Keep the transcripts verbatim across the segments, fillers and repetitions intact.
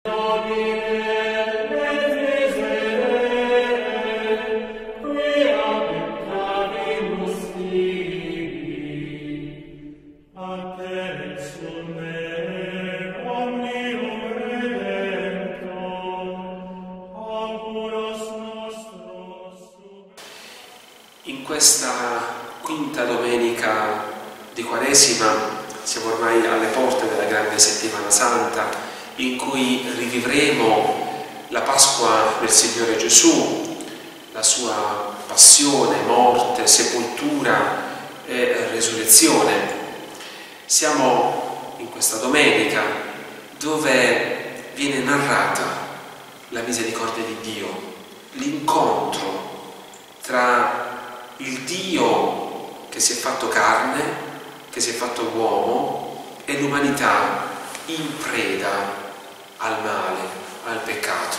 In questa quinta domenica di Quaresima siamo ormai alle porte della grande settimana santa, in cui rivivremo la Pasqua del Signore Gesù, la sua passione, morte, sepoltura e resurrezione. Siamo in questa domenica dove viene narrata la misericordia di Dio, l'incontro tra il Dio che si è fatto carne, che si è fatto uomo, e l'umanità in preda al male, al peccato.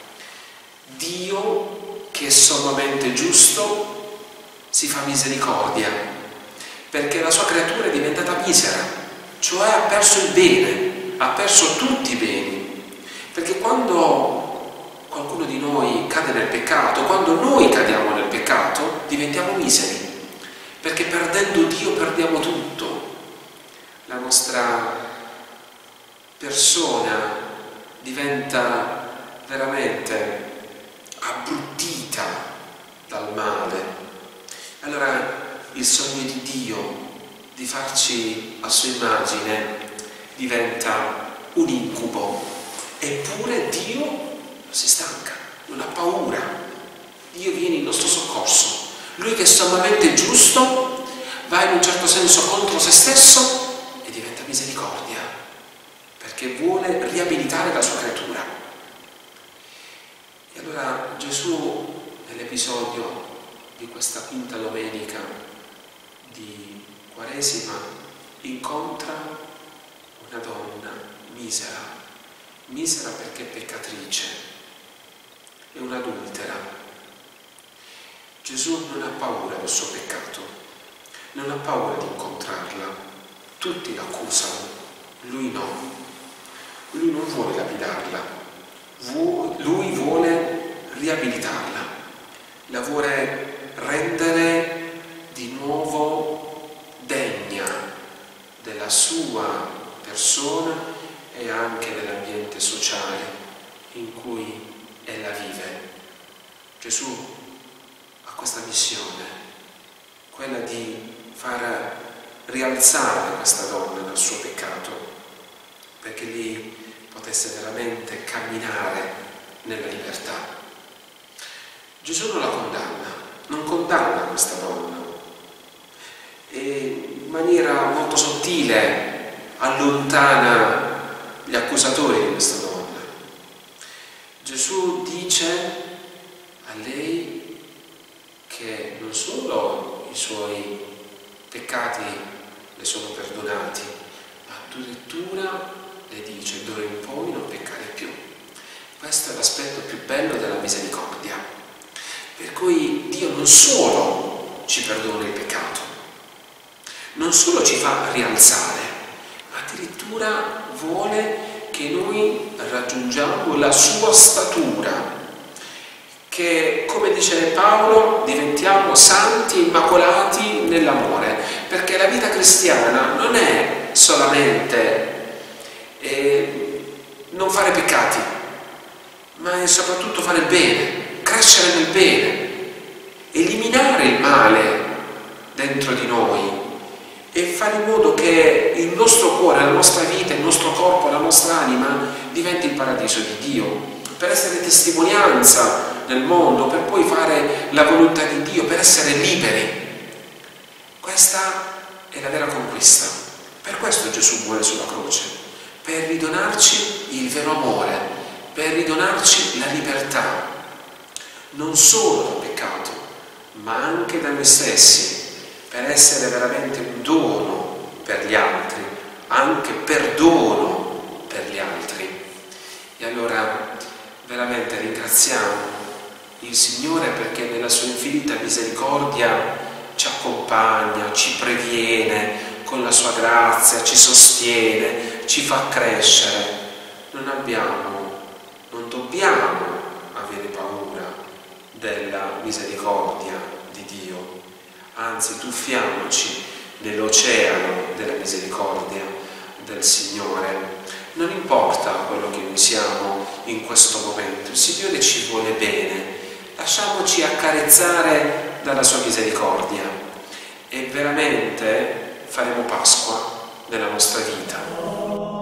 Dio che è sommamente giusto si fa misericordia, perché la sua creatura è diventata misera, cioè ha perso il bene, ha perso tutti i beni. Perché quando qualcuno di noi cade nel peccato, quando noi cadiamo nel peccato, diventiamo miseri, perché perdendo Dio perdiamo tutto. La nostra persona diventa veramente abbruttita dal male. Allora il sogno di Dio di farci a sua immagine diventa un incubo, eppure Dio non si stanca, non ha paura. Dio viene in nostro soccorso. Lui che è sommamente giusto va in un certo senso contro se stesso e diventa misericordia, perché vuole riabilitare la sua creatura. E allora Gesù, nell'episodio di questa quinta domenica di Quaresima, incontra una donna misera, misera perché peccatrice, è un'adultera. Gesù non ha paura del suo peccato, non ha paura di incontrarla. Tutti l'accusano, lui no. Lui non vuole lapidarla, lui vuole riabilitarla, la vuole rendere di nuovo degna della sua persona e anche dell'ambiente sociale in cui ella vive. Gesù ha questa missione, quella di far rialzare questa donna dal suo peccato, perché lì potesse veramente camminare nella libertà. Gesù non la condanna, non condanna questa donna, e in maniera molto sottile allontana gli accusatori di questa donna. Gesù dice a lei che non solo i suoi peccati le sono perdonati, ma addirittura le dice: d'ora in poi non peccare più. Questo è l'aspetto più bello della misericordia, per cui Dio non solo ci perdona il peccato, non solo ci fa rialzare, ma addirittura vuole che noi raggiungiamo la sua statura, che, come dice Paolo, diventiamo santi, immacolati nell'amore, perché la vita cristiana non è solamente eh, non fare peccati, ma è soprattutto fare il bene, crescere nel bene, eliminare il male dentro di noi e fare in modo che il nostro cuore, la nostra vita, il nostro corpo, la nostra anima diventi il paradiso di Dio, per essere testimonianza nel mondo, per poi fare la volontà di Dio, per essere liberi. Questa è la vera conquista. Per questo Gesù muore sulla croce, per ridonarci il vero amore, per ridonarci la libertà, non solo dal peccato, ma anche da noi stessi, per essere veramente un dono per gli altri, anche perdono per gli altri. E allora veramente ringraziamo il Signore, perché nella sua infinita misericordia ci accompagna, ci previene con la sua grazia, ci sostiene, ci fa crescere. Non abbiamo dobbiamo avere paura della misericordia di Dio, anzi tuffiamoci nell'oceano della misericordia del Signore. Non importa quello che noi siamo in questo momento, il Signore ci vuole bene, lasciamoci accarezzare dalla sua misericordia e veramente faremo Pasqua nella nostra vita.